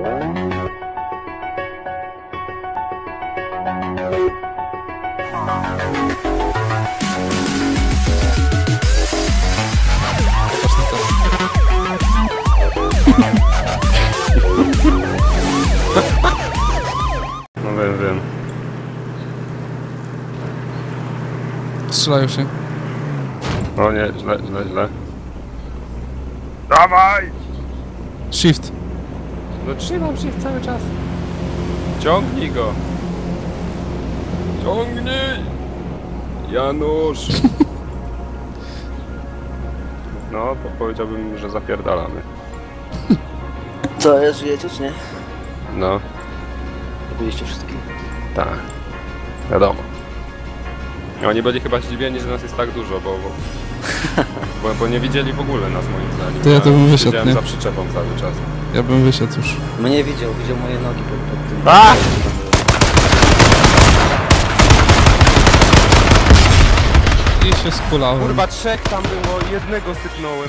No wiem. Strzelają się. O nie, źle. Dawaj! Shift. No trzymam się cały czas. Ciągnij go. Ciągnij! Janusz! No, to powiedziałbym, że zapierdalamy. Co, jest, żyjecie czy nie? No, Byliście wszystkim? tak. Wiadomo. Oni byli chyba zdziwieni, że nas jest tak dużo, bo nie widzieli w ogóle nas moim zdaniem. To ja to bym wyszedł, siedziałem nie? za przyczepą cały czas. Ja bym wyszedł już. Mnie widział moje nogi pod tym. A! I się skulałem. Kurwa, trzech tam było, jednego sypnąłem.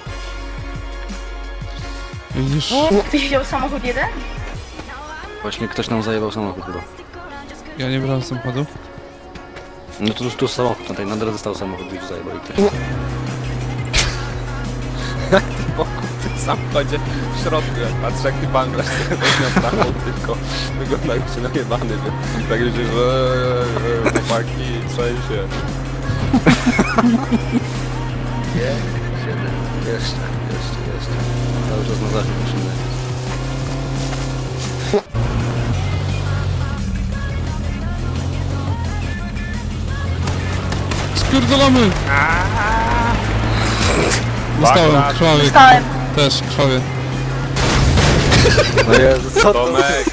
Widzisz? Ktoś wziął samochód jeden? Właśnie ktoś nam zajebał samochód chyba. Ja nie brałem samochodu. No to już tu samochód, tutaj na drodze stał samochód, już zajebał i ktoś. Wokół w tym samochodzie w środku, jak patrzę, jak ty banglasz sobie weźmią taką, tylko wygląda jak się najebany, wie. Tak już chłopaki, trzęsie. Jeszcze. Cały czas na zachód musimy. Spierdolamy! Dostałem, krwawie. Dostałem. Też, krwawie. No Jezu, co to? Tomek!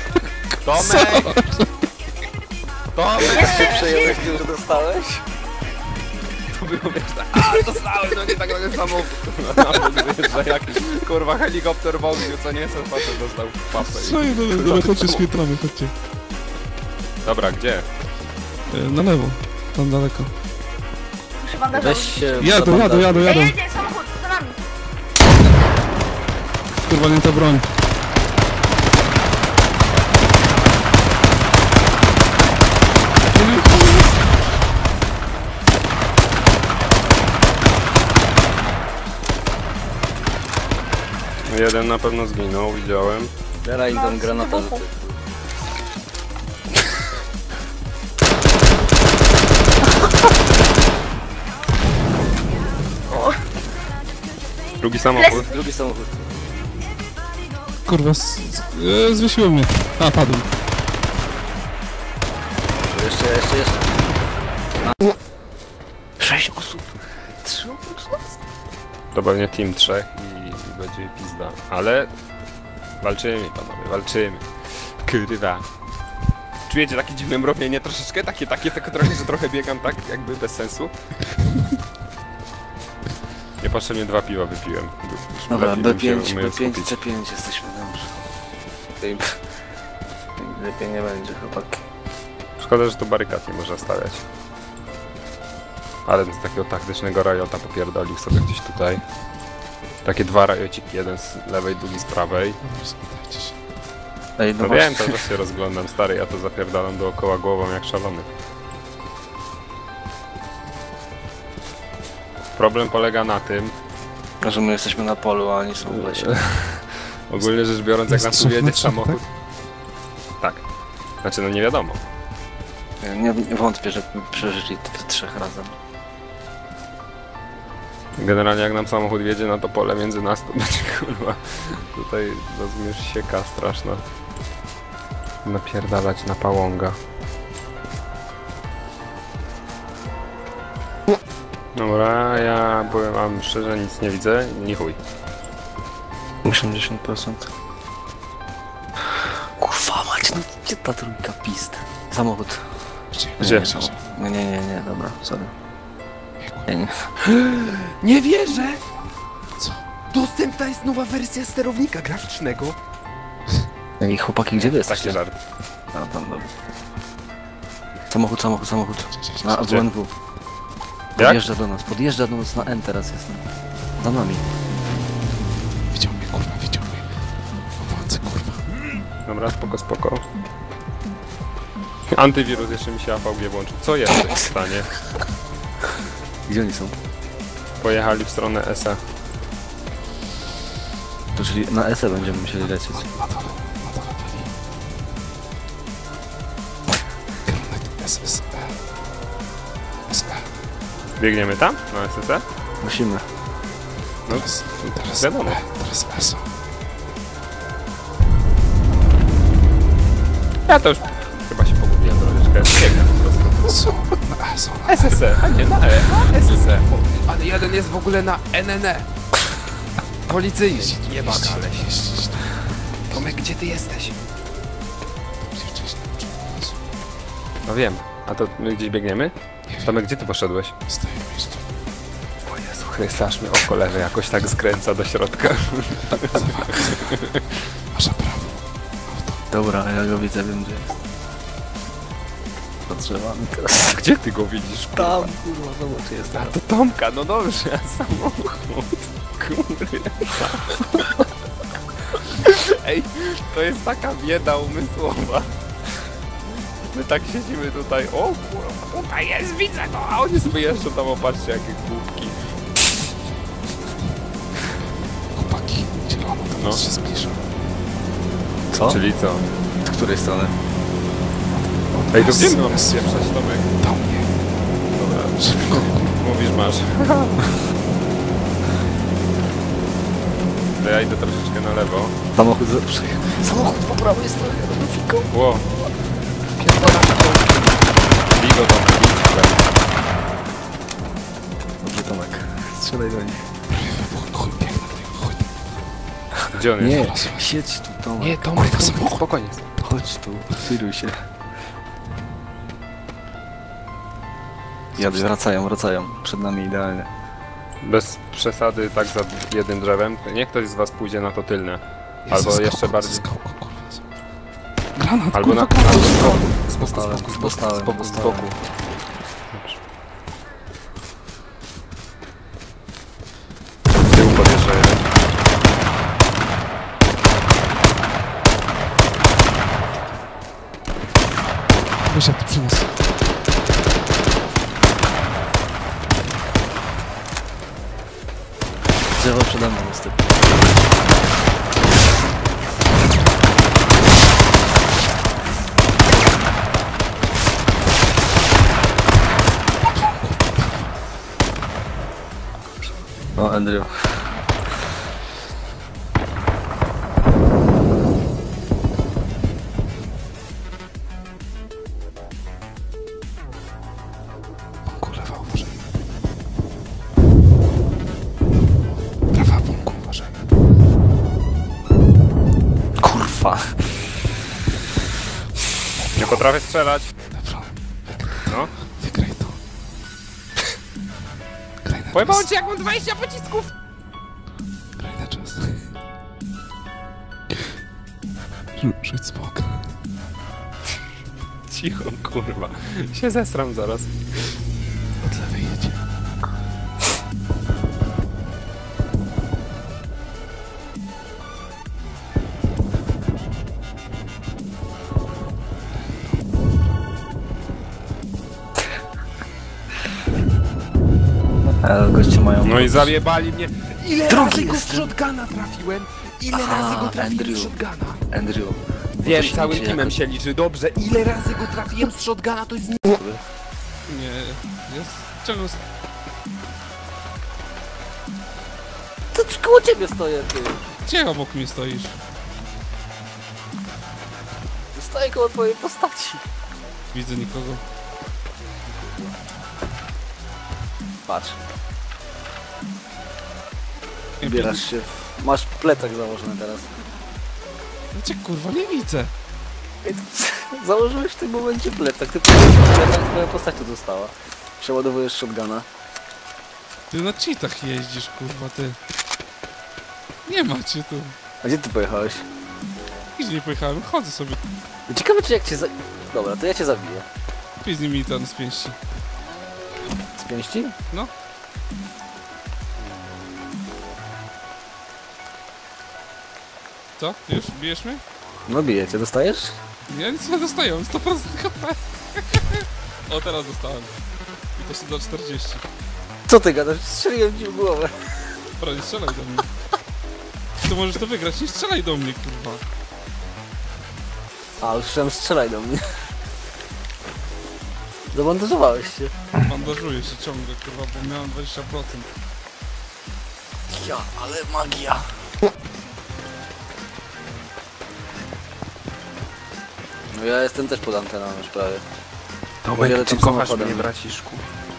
Jeszcze Przejąłeś tym, że dostałeś? To było wiesz tak, a dostałem, no nie tak nagle samochód. No, że jak kurwa helikopter w ogniu, co nie chcę, facet dostał papę. Co jest? Dobra, chodźcie, spietramy, chodźcie. Dobra, gdzie? Na lewo. Tam daleko. muszę bandażować. Weź się... Jadą. Ej, jedzie samochód, za nami. Kurwa, nie ta broń. Jeden na pewno zginął, widziałem. Teraz idą granata. Drugi samochód. Drugi samochód. Kurwa, zwiesiło mnie. A, padł. Jeszcze. 6 osób. 3 osób. To pewnie team 3 i będzie pizda. Ale walczymy, panowie, walczymy. Kurwa. Czujecie takie dziwne mrowienie troszeczkę? Takie tylko trochę, że trochę biegam tak, jakby bez sensu. Niepotrzebnie 2 piwa wypiłem. Dobra, Lepiej bym B5, się umiał B5, skupić. C5 jesteśmy dobrze. Lepiej nie będzie, chłopaki. Szkoda, że tu barykad nie można stawiać. Ale z takiego taktycznego rajota popierdolił sobie gdzieś tutaj. Takie 2 rajociki, jeden z lewej, drugi z prawej. Dobra, spotkajcie się. Ej, No wiem, to też się rozglądam, stary, ja to zapierdalam dookoła głową jak szalony. Problem polega na tym, że my jesteśmy na polu, a oni są w lesie. ogólnie rzecz biorąc, jak Jest nas tu trzech jedzie na trzech, samochód... Tak. Znaczy, no nie wiadomo. Nie wątpię, że przeżyli w 3 razem. Generalnie jak nam samochód wjedzie na to pole między nas, to będzie kurwa... Tutaj rozumiesz sieka straszna. Napierdalać na pałąga. Dobra, ja powiem wam szczerze, nic nie widzę, ni chuj. 80%. Kurwa mać, no gdzie ta trójka pist? Samochód. Gdzie? Nie, dobra, sorry. Nie. Nie wierzę! Co? Dostępna jest nowa wersja sterownika graficznego. Ej, chłopaki, gdzie wy Taki jesteście? żart. A, tam, dobra. Samochód. Na Gdzie? WNW. Jak? Podjeżdża do nas na N teraz jest. Za nami. Widział mnie, kurwa, widział mnie. O władze, kurwa. Dobra, spoko, spoko. Antywirus jeszcze mi się AVG włączył. Co jest w stanie? Gdzie oni są? Pojechali w stronę SE. To czyli na SE będziemy musieli lecieć. Na dole byli. Kierunek SSE. SE. Biegniemy tam? Na SSE? Musimy. No, Teraz wiadomo. Teraz ESO. Ja to już chyba się pogubiłem troszeczkę. Biegnę po prostu. Co? Na ESO. SSE, a nie na E, na SSE. O, ale jeden jest w ogóle na NNE. Policyjny. Jebana, ale się. Jeździć. Tomek, gdzie ty jesteś? Dobrze wcześniej. Jezu. No wiem. A to my gdzieś biegniemy? Tomek, gdzie ty poszedłeś? Stoję w miejscu. O Jezu Chryste, aż mnie oko lewe jakoś tak skręca do środka. Masz prawo. Dobra, ja go widzę, wiem gdzie jest. Potrzebamy teraz. Gdzie ty go widzisz? Tam, kurwa, zobacz, jest A to Tomka, no dobrze, a samochód. Kurwa. Ej, to jest taka bieda umysłowa. My tak siedzimy tutaj, o kurwa, tutaj jest, widzę go, a oni sobie jeszcze tam, opatrzcie jakie głupki. Chłopaki, zielono, to No. nas się zbliża. Co? Czyli co? Z której strony? Ej, to gdzie my mamy pieprzać, Tomek? Do mnie. Dobra, szybko. Mówisz, masz. To ja idę troszeczkę na lewo. Samochód Samochód po prawej stronie, no fiko. Ło. Bigo Tomek, idź. Dobrze, Tomek. Strzelaj do nich. Chuj, biegnę do tego, chuj. Gdzie on jest? Nie, siedź tu, Tomek. Nie, Tomek, Tomek, spokojnie. Chodź tu, chwiluj się. Jadę, wracają. Przed nami idealnie. Bez przesady, tak za jednym drzewem. Niech ktoś z was pójdzie na to tylne. Albo jeszcze bardziej. Granat, Albo na. kurwa, Albo z boku. Postałem. Z boku. Dobrze. Z tyłu podjeżdżają. Wyszedł przy nas. Drzewo przede mną niestety. O, Andrew. Kulewa, uważaj. Prawa bąku, uważaj. Kurwa. Nie potrafię strzelać. Dobra, No. wygraj to. Graj na Pojebało czas. cię jak mam 20 pocisków! Graj na czas. Rzuć z boku. Cicho, kurwa. Się zesram zaraz. Od lewej jedzie. Goście mają... No i zajebali mnie. Ile Drugi razy go jest. z shotguna trafiłem? Ile A, razy go trafiłem Andrew. z shotguna? Andrew. Wiem, To się całym liczy teamem jako- się liczy, dobrze. Ile razy go trafiłem z shotguna, to jest nie... Nie, jest... Czego... To koło ciebie stoję, ty. Gdzie obok mnie stoisz? Stoję koło twojej postaci. Widzę nikogo. Patrz. Ubierasz się w... Masz plecak założony teraz. Ja cię kurwa nie widzę. Ej, to założyłeś w tym momencie plecak. Ty plecak twoja postać tu została. Przeładowujesz shotguna. Ty na cheatach jeździsz, kurwa, ty. Nie macie tu. A gdzie ty pojechałeś? Nigdzie nie pojechałem, chodzę sobie. Ciekawe czy jak cię Dobra, to ja cię zabiję. Kupię z nimi ten z pięści. Z pięści? No. Co? Już? Bijesz mnie? No bije cię, dostajesz? Ja nic nie dostaję, mam 100% HP. O, teraz dostałem. I to się za 40. Co ty gadasz? Strzeliłem ci w głowę. Dobra, nie strzelaj do mnie. Ty możesz to wygrać, nie strzelaj do mnie, kurwa. A, już chciałem strzelaj do mnie. Zabandażowałeś się. Bandażuję się ciągle, kurwa, bo miałem 20%. Ja, ale magia. No ja jestem też pod anteną już prawie. Wiele Tomek, czy tam kochasz samochodem. mnie, braciszku?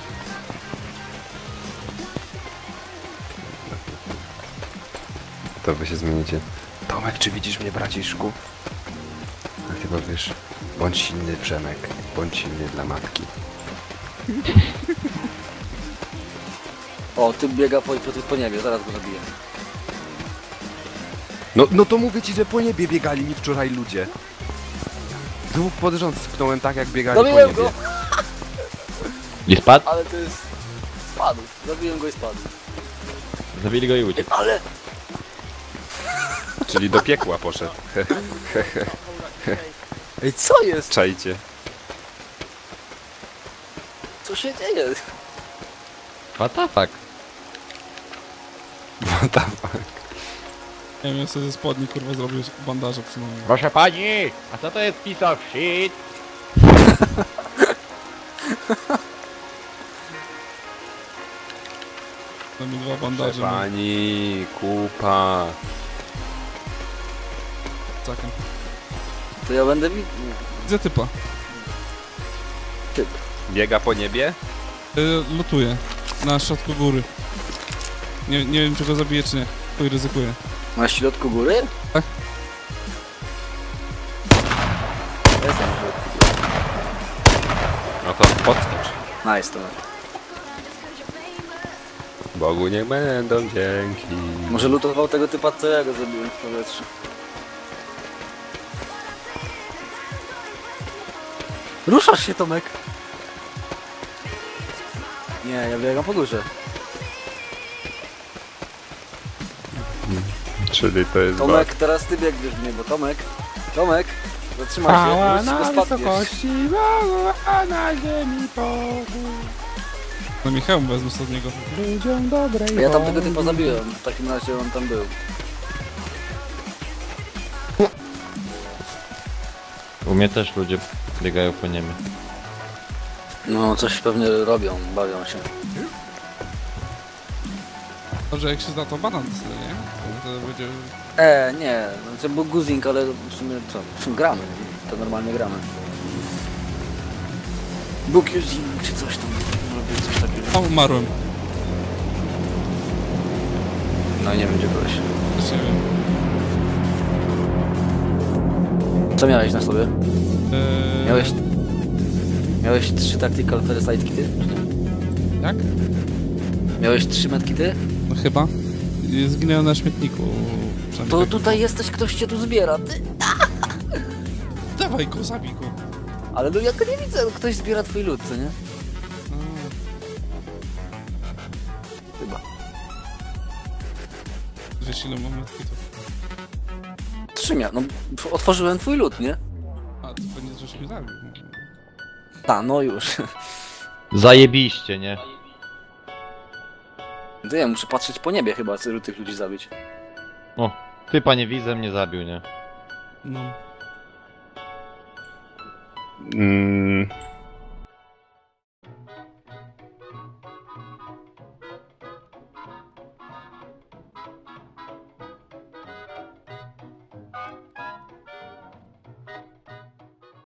To wy się zmienicie. Tomek, czy widzisz mnie, braciszku? No chyba wiesz. Bądź silny, Przemek. Bądź silny dla matki. O, ty biega po niebie, zaraz go zabiję. No to mówię ci, że po niebie biegali mi wczoraj ludzie. Dwóch pod rząd sypnąłem tak, jak biegali po Zabiłem niebie. go! I spadł? Ale to jest... Spadł. Zabiłem go i spadł. Zabili go i uciekł. Ale... Czyli do piekła poszedł. Ej, co jest? Czajcie. Co się dzieje? What the fuck? What the fuck? Nie wiem, ja sobie ze spodni, kurwa, zrobię bandaże przynajmniej. Proszę pani! A co to jest piece of shit? Dam mi 2 Proszę bandaże. pani, kupa. Czekam. To ja będę mi... Gdzie typa? Typ. Biega po niebie? Lotuję. Na środku góry. Nie wiem, czy go zabiję, czy nie. Chuj, ryzykuję. Na środku góry? Tak. Jestem na środku góry. No to podskocz. Nice, to. Bogu niech będą dzięki. Może lutował tego typa, co ja go zabiłem w powietrzu. Ruszasz się, Tomek! Nie, ja biegam po górze. Czyli to jest Tomek, teraz ty biegniesz w niebo. Tomek! Tomek! Zatrzymaj się, już tylko spadniesz. a na ziemi pokój. No mi hełm wezmę z od niego. Ludziom dobrej Ja tam tego typa zabiłem, w takim razie on tam był. U mnie też ludzie biegają po niebie. No, coś pewnie robią, bawią się. Może jak się zda, to banan dostaje, nie? To będzie... Nie, znaczy był guzing, ale w sumie co, gramy, to normalnie gramy. Bóg using, czy coś tam, robię coś takiego. O, umarłem. No nie wiem gdzie byłeś. Też nie wiem. Co miałeś na sobie? Eee, Miałeś 3 tactical first aid kity? Jak? Miałeś 3 medkity? No chyba. Zginęłem na śmietniku. Przynajmniej To tak. tutaj jesteś, ktoś cię tu zbiera, ty. Dawaj go, zabij go. Ale no ja go nie widzę, ktoś zbiera twój lód, co nie? No, Chyba. wiesz ile mam medkitów. 3 no otworzyłem twój lód, nie? A, to pewnie coś mi zabił. Ta, no już. Zajebiście, nie? To ja muszę patrzeć po niebie chyba, żeby tych ludzi zabić. O, ty panie widzę mnie zabił, nie? No.